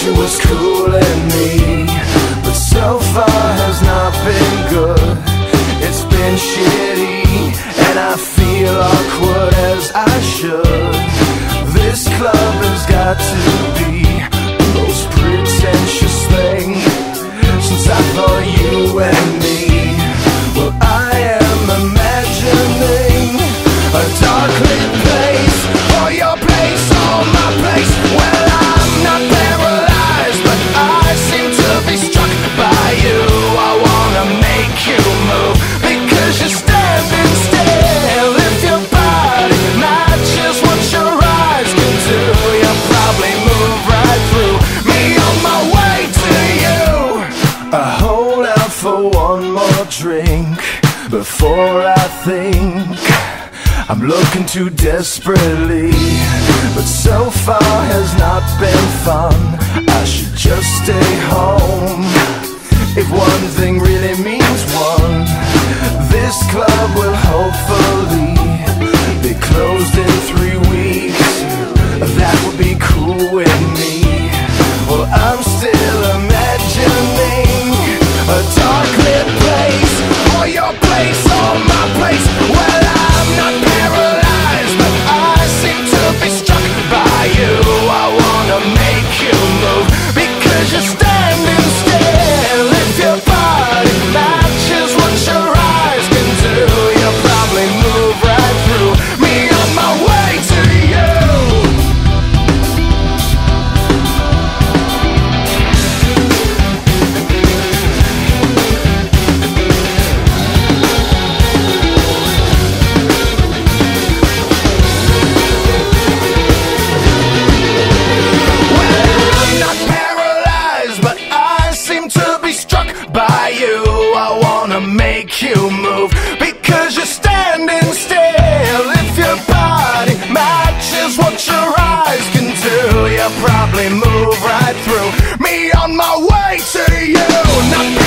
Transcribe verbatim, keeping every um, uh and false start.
she was cooling me, but so far has not been good. It's been shitty, and I feel awkward as I should. This club has got to be the most pretentious thing since I thought you and me. Well, I am imagining a dark lit place, or your place, or my place. Well, I'm not paralyzed, but I seem to be struck by you. I wanna make you move, because you're standing still. If your body matches what your eyes can do, you'll probably move right through me on my way to you. I hold out for one more drink before I think I'm looking too desperately, but so far has not been fun. I should just stay home. If one thing really means one, this club will hopefully be closed in three weeks. That would be cool with me. Well, I'm still imagining a dark lit place, or your place, or my place. Well, I'm not paralyzed, but I seem to be struck by you. I wanna make you move, because you're standing still. If your body matches what your eyes can do, you'll probably move right through me on my way to you. Make you move, because you're standing still. If your body matches what your eyes can do, you'll probably move right through me on my way to you. Not